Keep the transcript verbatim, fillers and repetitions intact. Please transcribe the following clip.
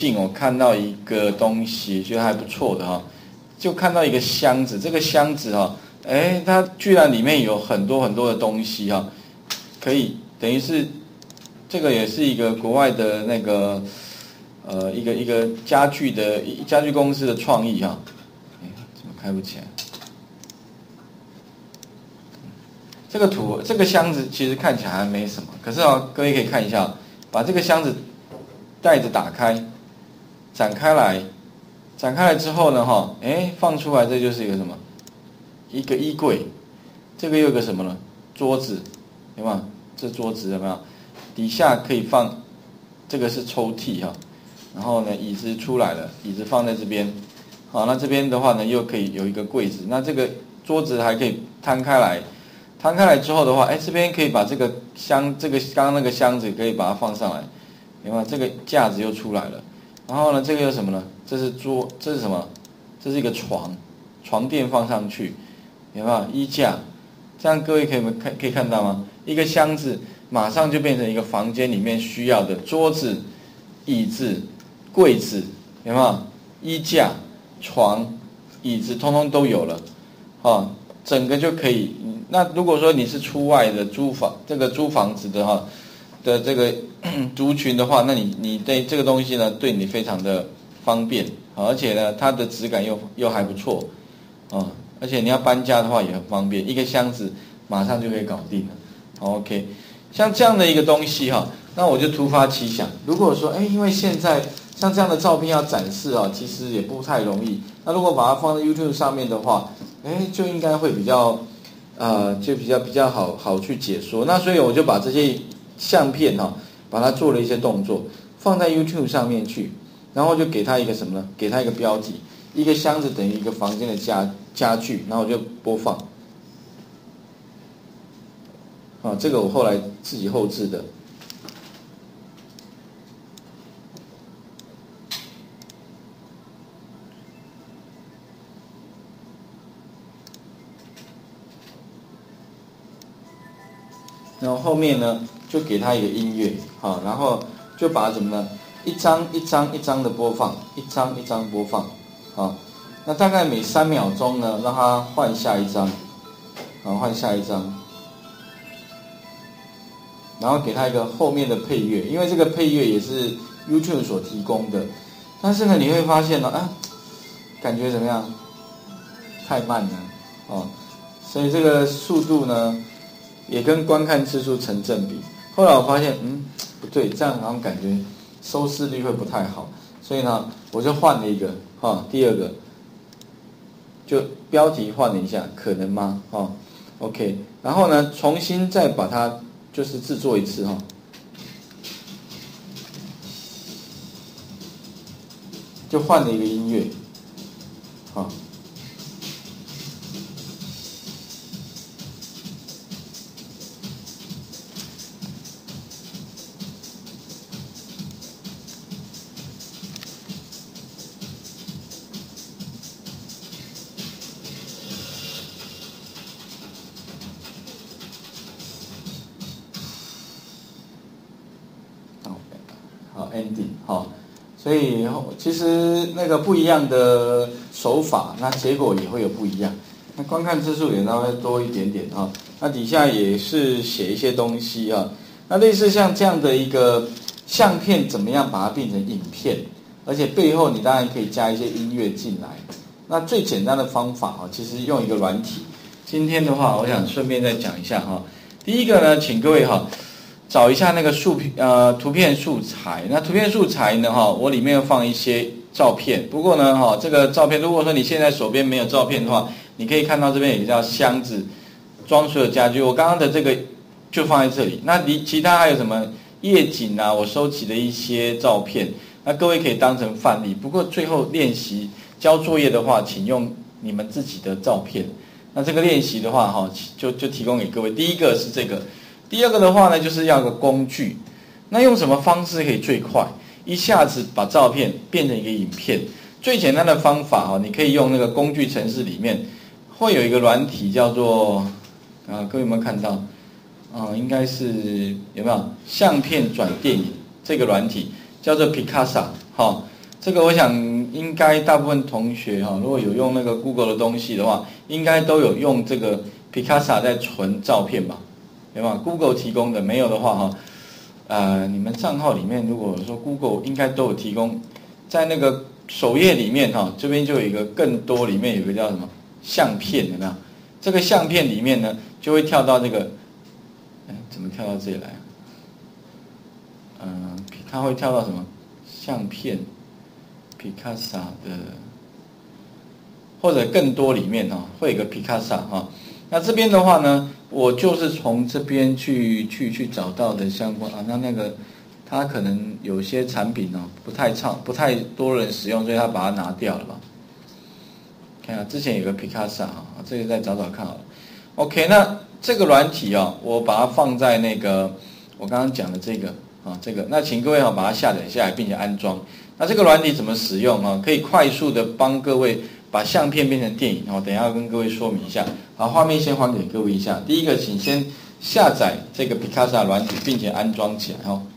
近我看到一个东西，觉得还不错的哈，就看到一个箱子，这个箱子哈，哎，它居然里面有很多很多的东西哈，可以等于是这个也是一个国外的那个呃一个一个家具的家具公司的创意哈，哎，怎么开不起来？这个图这个箱子其实看起来还没什么，可是啊，各位可以看一下，把这个箱子袋子打开。展开来，展开来之后呢，哈，哎，放出来，这就是一个什么？一个衣柜，这个又有个什么呢？桌子，有没有？这桌子有没有？底下可以放，这个是抽屉哈。然后呢，椅子出来了，椅子放在这边，好，那这边的话呢，又可以有一个柜子。那这个桌子还可以摊开来，摊开来之后的话，哎，这边可以把这个箱，这个刚刚那个箱子可以把它放上来，有没有？这个架子又出来了。然后呢，这个有什么呢？这是桌，这是什么？这是一个床，床垫放上去，有没有？衣架，这样各位可以看可以看到吗？一个箱子马上就变成一个房间里面需要的桌子、椅子、柜子，有没有？衣架、床、椅子，通通都有了，啊，整个就可以。那如果说你是出外的租房，这个租房子的哈。的这个族群的话，那你你对这个东西呢，对你非常的方便，而且呢，它的质感又又还不错，啊，而且你要搬家的话也很方便，一个箱子马上就可以搞定了。OK， 像这样的一个东西哈，那我就突发奇想，如果说，哎，因为现在像这样的照片要展示啊，其实也不太容易。那如果把它放在 YouTube 上面的话，哎，就应该会比较，呃，就比较比较好好去解说。那所以我就把这些相片哈，把它做了一些动作，放在 YouTube 上面去，然后就给它一个什么呢？给它一个标题，一个箱子等于一个房间的家家具，然后我就播放。啊，这个我后来自己后置的。然后后面呢，就给它一个音乐，好，然后就把怎么呢，一张一张一张的播放，一张一张播放，好，那大概每三秒钟呢，让它换下一张，然后换下一张，然后给它一个后面的配乐，因为这个配乐也是 YouTube 所提供的，但是呢，你会发现呢，啊，感觉怎么样？太慢了，哦，所以这个速度呢，也跟观看次数成正比。后来我发现，嗯，不对，这样好像感觉收视率会不太好，所以呢，我就换了一个，哈、哦，第二个，就标题换了一下，可能吗？哈、哦、，OK， 然后呢，重新再把它就是制作一次，哈、哦，就换了一个音乐，好、哦。好 ending 好，所以其实那个不一样的手法，那结果也会有不一样。那观看次数也稍微多一点点啊。那底下也是写一些东西啊。那类似像这样的一个相片，怎么样把它变成影片？而且背后你当然可以加一些音乐进来。那最简单的方法啊，其实用一个软体。今天的话，我想顺便再讲一下哈。第一个呢，请各位哈。找一下那个素呃图片素材，那图片素材呢哈，我里面放一些照片。不过呢哈，这个照片如果说你现在手边没有照片的话，你可以看到这边有一个叫箱子，装所有家具。我刚刚的这个就放在这里。那你其他还有什么夜景啊？我收集的一些照片，那各位可以当成范例。不过最后练习交作业的话，请用你们自己的照片。那这个练习的话哈，就就提供给各位。第一个是这个。第二个的话呢，就是要个工具。那用什么方式可以最快一下子把照片变成一个影片？最简单的方法哈，你可以用那个工具程式里面会有一个软体叫做啊，各位有没有看到？啊，应该是有没有相片转电影这个软体叫做 Picasa 哈。 这个我想应该大部分同学哈，如果有用那个 Google 的东西的话，应该都有用这个 Picasa 在存照片吧？对吧 ？Google 提供的，没有的话哈，呃，你们账号里面如果说 Google 应该都有提供，在那个首页里面哈，这边就有一个更多，里面有一个叫什么相片，有没有？这个相片里面呢，就会跳到这个，哎，怎么跳到这里来？嗯、呃，它会跳到什么相片？ Picasa 的，或者更多里面哈，会有个 Picasa 哈。那这边的话呢，我就是从这边去去去找到的相关啊。那那个它可能有些产品哦不太畅不太多人使用，所以他把它拿掉了吧。看下之前有个 Picasa 哈，这个再找找看好了。OK， 那这个软体啊，我把它放在那个我刚刚讲的这个啊这个，那请各位哈把它下载下来并且安装。那这个软体怎么使用啊？可以快速的帮各位把相片变成电影哦。等一下要跟各位说明一下。好，画面先还给各位一下。第一个，请先下载这个 Picasa 软体，并且安装起来哦。